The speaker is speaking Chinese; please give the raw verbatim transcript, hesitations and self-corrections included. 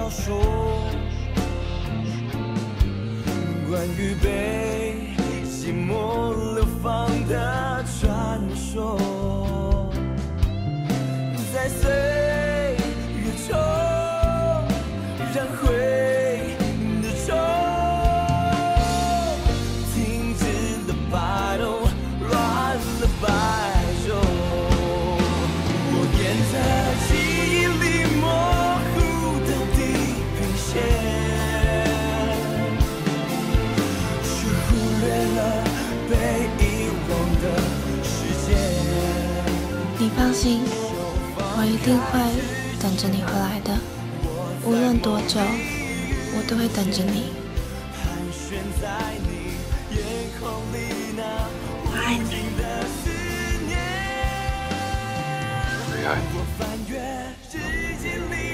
小说，关于被寂寞流放的传说，在岁月中燃毁的钟，停止了摆动，乱了摆动，我沿着记忆里模糊的地平线，却忽略了被遗忘的时间。 你放心，我一定会等着你回来的，无论多久，我都会等着你。我爱你。 我也爱你。